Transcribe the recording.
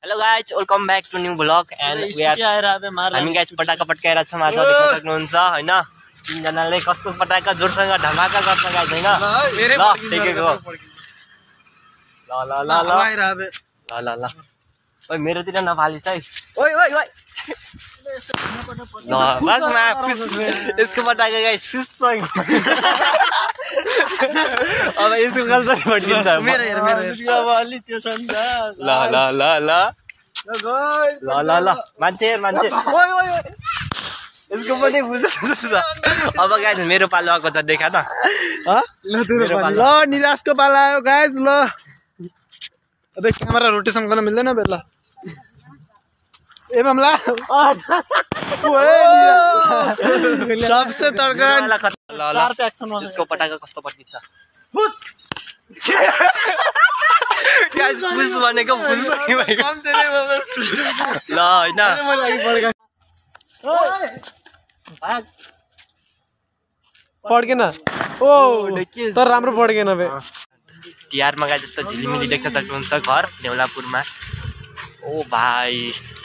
hello guys welcome back to new blog and we are हामी guys पटाका पट्काएर छौँ आज देख्न सक्नुहुन्छ हैन तीनजनाले कस्तो पटाका जोरसँग धमाका गर्छ गाइज हैन ल टेकेको ल ल ल ल ल ल ल ओइ मेरोतिर नफालिस है ओइ ओइ ओइ ल बागमा यसको पटाका गाइज फुस अब यसको कसरी पड्किन्छ मेरो अब अलि त्यो छ नि त ल ल ल ल ल ल ल मान्छे ओइ ओइ ओइ यसको पनि बुझ्छ अब गाइज मेरो पालो आएको छ देखा त ल निराशको पाला आयो गाइज ल अबे क्यामेरा रोटेसन गर्न मिल्दैन बे ल ए मामला सबसे तर्का ल ल यसको पटाका कस्तो पड्किन्छ गाइज बुझ भनेको बुझ्सक्यो ल हैन पड्केन ओ तर राम्रो पड्केन बे तिहारमा गाइज जस्तो झिलिमिली देख्न सक्नुहुन्छ घर देउलापुरमा ओ भाइ